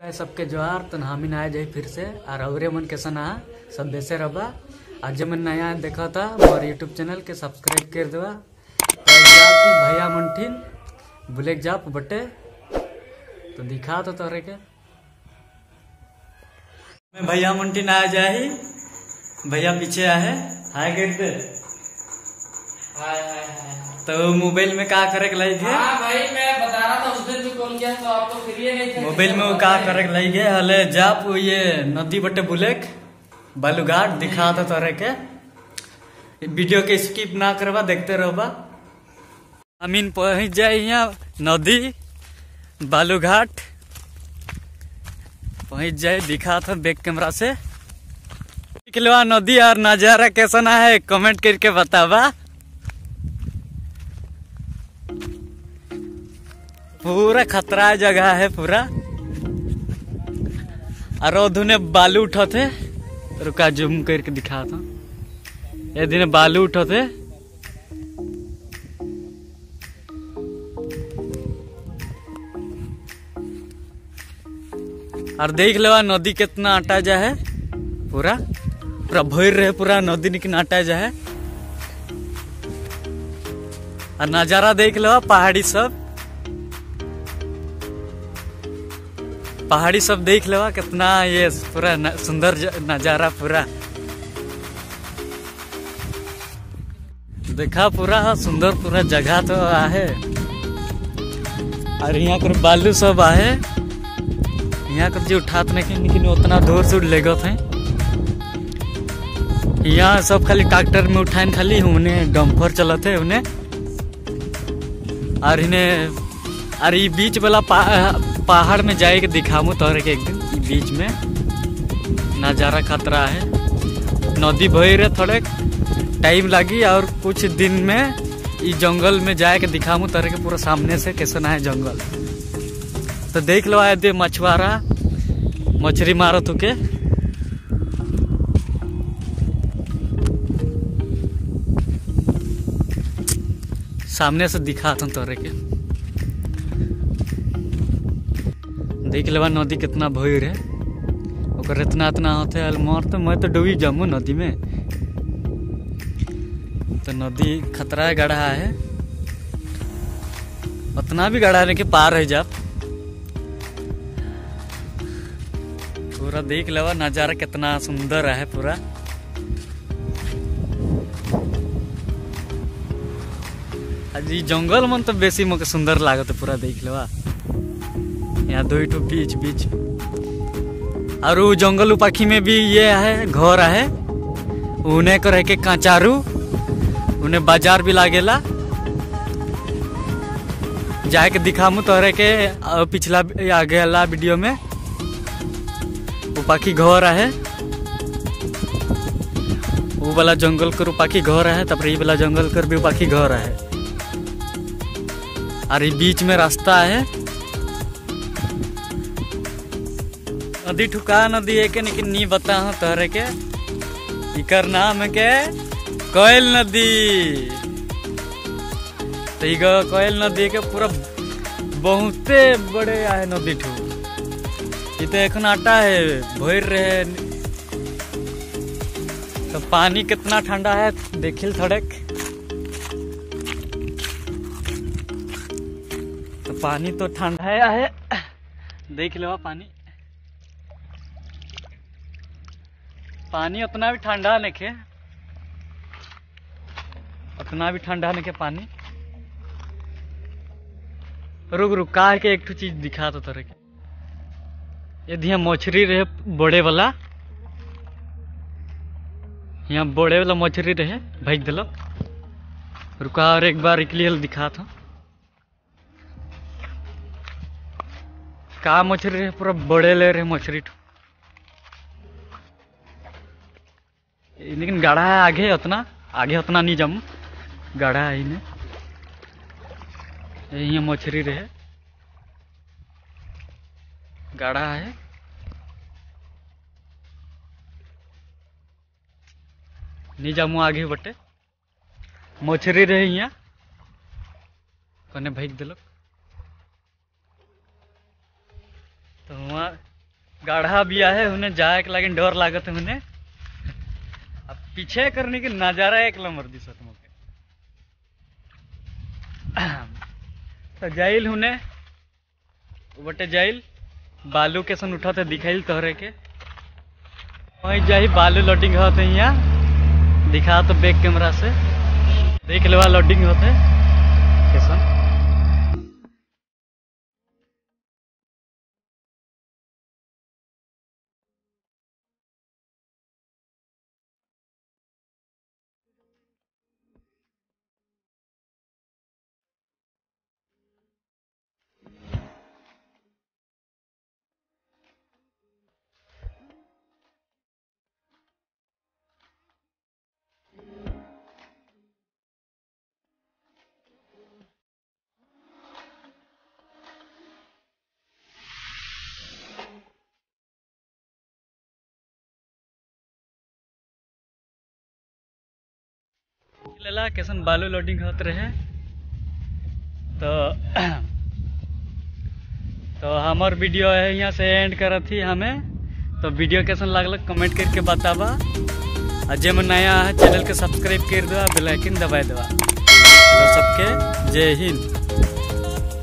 सबके जोहार तो हामी आए जाए फिर से और अवरे मन के सना सब बेसे रबा। आज मन नया देखा था और यूट्यूब चैनल के सब्सक्राइब कर देवा। भैया मंठिन बुलेक जाप बटे तो दिखा तो तोरे के मैं भैया मंठिन आ जाए। भैया पीछे आए हाय गिर दे तो मोबाइल में क्या करे लाई थे। हाँ भाई मैं बता रहा था उस दिन भी कॉल किया तो आप तो फ्री नहीं थे। मोबाइल में वो क्या करे लाई गए हले जाप ये नदी बटे बुलेक बालूघाट दिखा था तोरे के। वीडियो के स्किप ना करवा देखते रहो। अमीन पहुंच जाए यहाँ नदी बालूघाट पहुंच जाए दिखा था बैक कैमरा से। निकलवा नदी और नजारा कैसा ना है कमेंट करके बतावा। पूरा खतरा जगह है पूरा। और उधने बालू उठा थे रुका जूम करके दिखा था ये दिन बालू उठा थे। और देख लेवा नदी कितना आटा जा है पूरा पूरा भर रहे पूरा नदी निकल आटा जा है। और नजारा देख लेवा पहाड़ी सब देख लेवा कितना ये पूरा सुंदर नजारा पूरा देखा पूरा सुंदर पूरा जगह तो है। और यहाँ कर बालू सब आहे यहाँ कर जो उठात नहीं उतना दूर से ले गए थे। यहाँ सब खाली ट्रैक्टर में उठाए खाली उन्हें डंपर चलते उन्हें। और इन्हें और ये बीच वाला पहाड़ में जाए के दिखाऊं तोरे के एक दिन बीच में नजारा खतरा है। नदी बह रहे थोड़े टाइम लगी और कुछ दिन में ये जंगल में जाए के दिखाऊं तोरे के पूरा सामने से कैसा ना है जंगल। तो देख लो आए दे मछुआरा मछली मारो तू के सामने से दिखा था तोरे के। देख लेवा नदी कितना भोर है और इतना इतना होते मोर तो मैं तो डूबी जाऊँ नदी में। तो नदी खतरा है गढ़ा है उतना भी गढ़ा नहीं कि पार है जब पूरा देख लेवा नजारा कितना सुंदर है पूरा। आज जंगल मन तो बेसी मोके सुंदर लागत पूरा देख लेवा। यहाँ दो बीच बीच और वो जंगल पाखी में भी ये है घर है उन्हें को रह के कांचारू उन्हें बाजार भी लागेला जाके दिखाऊं तो रह के पिछला आगे वाला वीडियो में वो पाखी घर है वो वाला जंगल कर पाखी घर है तब ये वाला जंगल कर भी पाखी घर है। और ये बीच में रास्ता है नदी ठुका नदी है के नहीं बता हूँ तोहरे के इकर नाम है के कोयल नदी। तो कोयल नदी के पूरा बहुते बड़े है नदी ठू ये तो एक आटा है भर रहे। तो पानी कितना ठंडा है देखिल थोड़ेक तो पानी तो ठंडा है देख लो पानी उतना भी ठंडा नहीं के के पानी। रुक का के एक चीज दिखा तो तरह के यदि यहाँ मछली रहे बड़े वाला यहाँ बड़े वाला मछली रहे भेज दिल रुका और एक बार निकली दिखा था का मछली रहे पूरा बड़े ले रहे मछली लेकिन गाढ़ा है आगे उतना नहीं जम गाढ़ा है इन्हें यहाँ मछली रहे गाढ़ा है। नहीं जामू आगे बटे मछली रहे यहाँ कने भेज दिल तो वहाँ गाढ़ा बिया है उन्हें जाए के लेकिन डर लागत है उन्हें। अब पीछे करने के नजारा एक नंबर दिशत मुके तो जाइल उन्हें बटे जाइल बालू के सन उठाते दिखाइल तोहरे के वहीं जाही बालू लोडिंग होते यहाँ दिखा तो बैक कैमरा से देख लेवा लोडिंग होते कैसन। लेला कैसन बालू लोडिंग होते रहे तो हमार वीडियो है यहाँ से एंड करत थी हमें। तो वीडियो कैसन लागल कमेंट करके बतावा और जे में नया है चैनल के सब्सक्राइब कर दो बेल आइकन दबा देवा। तो सबके जय हिंद।